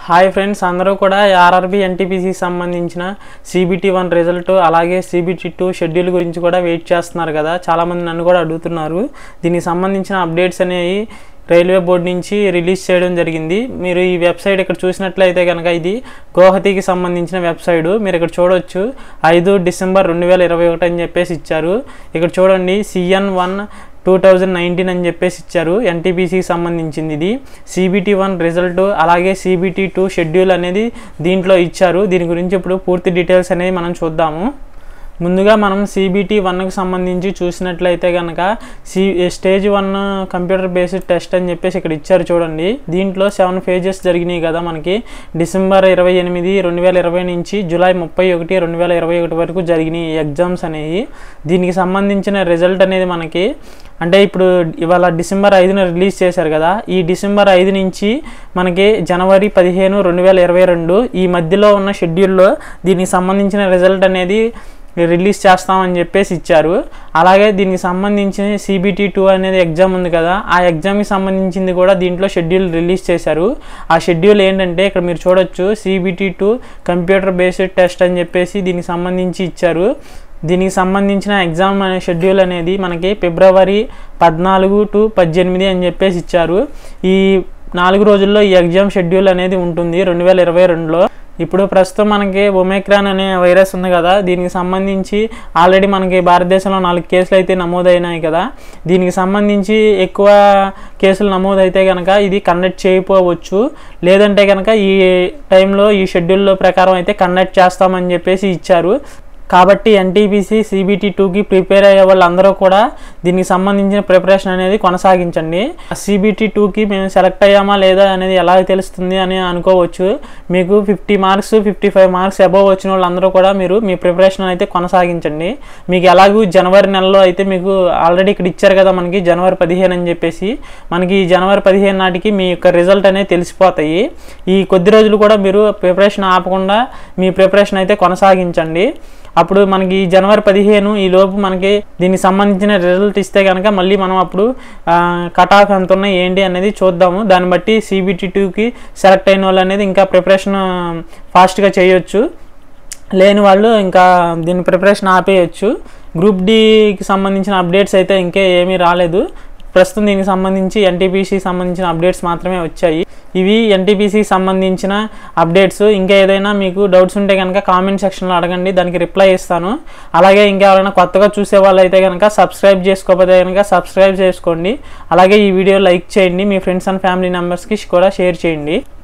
Hi friends, అందరూ కూడా RRB ఎన్టీపీసీకి సంబంధించిన CBT1 రిజల్ట్ అలాగే CBT2 షెడ్యూల్ గురించి కూడా వెయిట్ చేస్తున్నారు కదా. చాలామంది నన్ను కూడా అడుగుతున్నారు. దీనికి సంబంధించిన అప్డేట్స్ అనేవి రైల్వే బోర్డు నుంచి రిలీజ్ చేయడం జరిగింది. మీరు ఈ వెబ్సైట్ ఇక్కడ చూసినట్లయితే కనుక ఇది గౌహతికి సంబంధించిన వెబ్సైట్. మీరు ఇక్కడ చూడవచ్చు 5 డిసెంబర్ 2021 అని చెప్పేసి ఇచ్చారు. ఇక్కడ చూడండి CN1 2019 అని చెప్పేసి ఇచ్చారు. ఎన్టీపీసీకి సంబంధించింది ఇది. CBT1 రిజల్ట్ అలాగే CBT2 షెడ్యూల్ అనేది దీంట్లో ఇచ్చారు. దీని గురించి ఇప్పుడు పూర్తి డీటెయిల్స్ అనేది మనం చూద్దాము. ముందుగా మనం CBT1కి సంబంధించి చూసినట్లయితే కనుక స్టేజ్ 1 కంప్యూటర్ బేస్డ్ టెస్ట్ అని చెప్పేసి ఇక్కడ ఇచ్చారు చూడండి. దీంట్లో 7 ఫేజెస్ జరిగినాయి కదా. మనకి డిసెంబర్ 28, 2020 నుంచి జూలై 31, 2021 వరకు జరిగినాయి ఎగ్జామ్స్ అనేవి. దీనికి సంబంధించిన రిజల్ట్ అనేది మనకి అంటే ఇప్పుడు ఇవాళ డిసెంబర్ 5న రిలీజ్ చేశారు కదా. ఈ డిసెంబర్ 5 నుంచి మనకి జనవరి 15, 2022 ఈ మధ్యలో ఉన్న షెడ్యూల్లో దీనికి సంబంధించిన రిజల్ట్ అనేది రిలీజ్ చేస్తామని చెప్పేసి ఇచ్చారు. అలాగే దీనికి సంబంధించిన CBT2 అనేది ఎగ్జామ్ ఉంది కదా, ఆ ఎగ్జామ్కి సంబంధించింది కూడా దీంట్లో షెడ్యూల్ రిలీజ్ చేశారు. ఆ షెడ్యూల్ ఏంటంటే ఇక్కడ మీరు చూడొచ్చు CBT2 కంప్యూటర్ బేస్డ్ టెస్ట్ అని చెప్పేసి దీనికి సంబంధించి ఇచ్చారు. దీనికి సంబంధించిన ఎగ్జామ్ అనే షెడ్యూల్ అనేది మనకి ఫిబ్రవరి 14 to 18 అని చెప్పేసి ఇచ్చారు. ఈ 4 రోజుల్లో ఈ ఎగ్జామ్ షెడ్యూల్ అనేది ఉంటుంది 2022లో. ఇప్పుడు ప్రస్తుతం మనకి ఒమిక్రాన్ అనే వైరస్ ఉంది కదా, దీనికి సంబంధించి ఆల్రెడీ మనకి భారతదేశంలో 4 కేసులు అయితే నమోదైనాయి కదా. దీనికి సంబంధించి ఎక్కువ కేసులు నమోదైతే కనుక ఇది కండక్ట్ చేయకపోవచ్చు, లేదంటే కనుక ఈ టైంలో ఈ షెడ్యూల్లో ప్రకారం అయితే కండక్ట్ చేస్తామని చెప్పేసి ఇచ్చారు. కాబట్టి ఎన్టీపీసీ CBT2కి ప్రిపేర్ అయ్యే వాళ్ళందరూ కూడా దీనికి సంబంధించిన ప్రిపరేషన్ అనేది కొనసాగించండి. CBT2కి మేము సెలెక్ట్ అయ్యామా లేదా అనేది ఎలా తెలుస్తుంది అని అనుకోవచ్చు. మీకు 50 మార్క్స్ 55 మార్క్స్ అబవ్ వచ్చిన వాళ్ళందరూ కూడా మీరు మీ ప్రిపరేషన్ అయితే కొనసాగించండి. మీకు ఎలాగూ జనవరి నెలలో అయితే మీకు ఆల్రెడీ ఇక్కడ ఇచ్చారు కదా మనకి జనవరి 15 అని చెప్పేసి, మనకి జనవరి 15 నాటికి మీ యొక్క రిజల్ట్ అనేది తెలిసిపోతాయి. ఈ కొద్ది రోజులు కూడా మీరు ప్రిపరేషన్ ఆపకుండా మీ ప్రిపరేషన్ అయితే కొనసాగించండి. అప్పుడు మనకి జనవరి 15 ఈ లోపు మనకి దీనికి సంబంధించిన రిజల్ట్ ఇస్తే కనుక మళ్ళీ మనం అప్పుడు కట్ ఆఫ్ ఎంత ఉన్నాయి ఏంటి అనేది చూద్దాము. దాన్ని బట్టి CBT2కి సెలెక్ట్ అయిన వాళ్ళు అనేది ఇంకా ప్రిపరేషన్ ఫాస్ట్గా చేయొచ్చు, లేని వాళ్ళు ఇంకా దీని ప్రిపరేషన్ ఆపేయచ్చు. గ్రూప్ Dకి సంబంధించిన అప్డేట్స్ అయితే ఇంకే ఏమీ రాలేదు. ప్రస్తుతం దీనికి సంబంధించి ఎన్టీపీసీకి సంబంధించిన అప్డేట్స్ మాత్రమే వచ్చాయి. ఇవి ఎన్టీపీసీకి సంబంధించిన అప్డేట్స్. ఇంకా ఏదైనా మీకు డౌట్స్ ఉంటే కనుక కామెంట్ సెక్షన్లో అడగండి, దానికి రిప్లై ఇస్తాను. అలాగే ఇంకా ఎవరైనా కొత్తగా చూసే వాళ్ళు అయితే కనుక సబ్స్క్రైబ్ చేసుకోకపోతే కనుక సబ్స్క్రైబ్ చేసుకోండి. అలాగే ఈ వీడియో లైక్ చేయండి, మీ ఫ్రెండ్స్ అండ్ ఫ్యామిలీ మెంబర్స్కి కూడా షేర్ చేయండి.